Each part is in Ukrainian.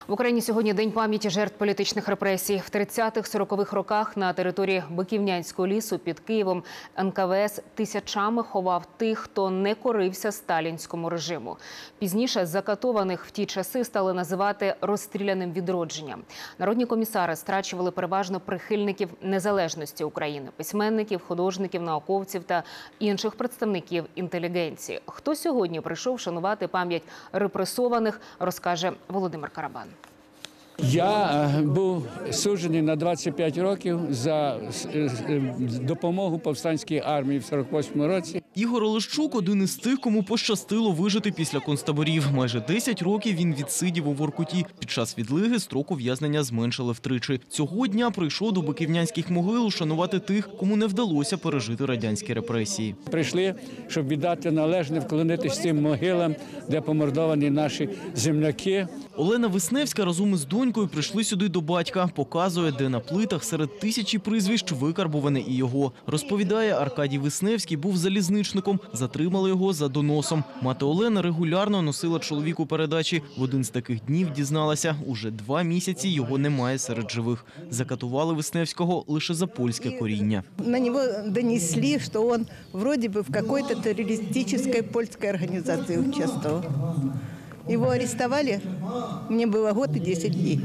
В Україні сьогодні День пам'яті жертв політичних репресій. В 30-40-х роках на території Биківнянського лісу під Києвом НКВС тисячами ховав тих, хто не корився сталінському режиму. Пізніше закатованих в ті часи стали називати розстріляним відродженням. Народні комісари страчували переважно прихильників незалежності України – письменників, художників, науковців та інших представників інтелігенції. Хто сьогодні прийшов шанувати пам'ять репресованих, розкаже Володимир Карабан. Я був суджений на 25 років за допомогу повстанській армії в 48-му році. Ігор Олещук – один із тих, кому пощастило вижити після концтаборів. Майже 10 років він відсидів у Воркуті. Під час відлиги строку ув'язнення зменшили втричі. Цього дня прийшов до биківнянських могил ушанувати тих, кому не вдалося пережити радянські репресії. Прийшли, щоб віддати належне, вклонитися тим могилам, де помордовані наші земляки. Олена Висневська разом із донькою прийшли сюди до батька. Показує, де на плитах серед тисячі прізвищ викарбуване і його. Розповідає, Аркадій Висневський був залізничником. Затримали його за доносом. Мати Олена регулярно носила чоловіку передачі. В один з таких днів дізналася, уже 2 місяці його немає серед живих. Закатували Висневського лише за польське коріння. На нього донесли, що він вроді би в якійсь терористичній польській організації участвував. Его арестовали, мне было год и 10 дней.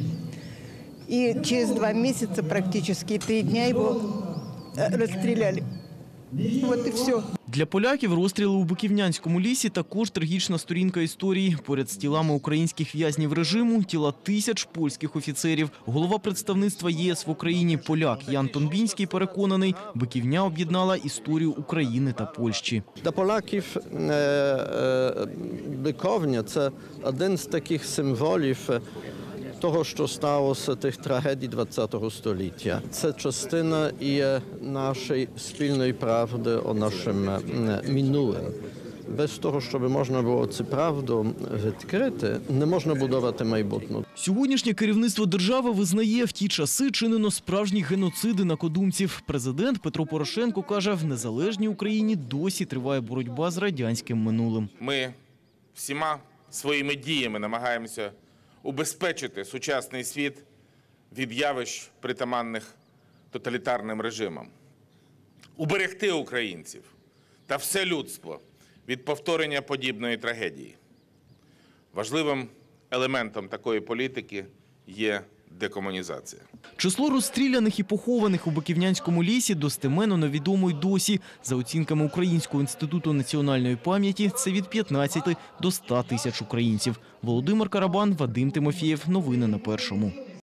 И через 2 месяца, практически 3 дня, его расстреляли. Вот и все. Для поляків розстріли у Биківнянському лісі також трагічна сторінка історії. Поряд з тілами українських в'язнів режиму – тіла тисяч польських офіцерів. Голова представництва єС в Україні поляк Ян Тонбінський переконаний, Биківня об'єднала історію України та Польщі. Для поляків Биківня – це один з таких символів того, що сталося тих трагедій ХХ століття. Це частина і нашої спільної правди о нашому минулому. Без того, щоб можна було цю правду відкрити, не можна будувати майбутнє. Сьогоднішнє керівництво держави визнає, в ті часи чинено справжні геноциди накодумців. Президент Петро Порошенко каже, в незалежній Україні досі триває боротьба з радянським минулим. Ми всіма своїми діями намагаємося убезпечити сучасний світ від явищ, притаманних тоталітарним режимам, уберегти українців та все людство від повторення подібної трагедії. Важливим елементом такої політики є декомунізація. Число розстріляних і похованих у Биківнянському лісі достеменно невідомо й досі. За оцінками Українського інституту національної пам'яті, це від 15 до 100 тисяч українців. Володимир Карабан, Вадим Тимофієв. Новини на Першому.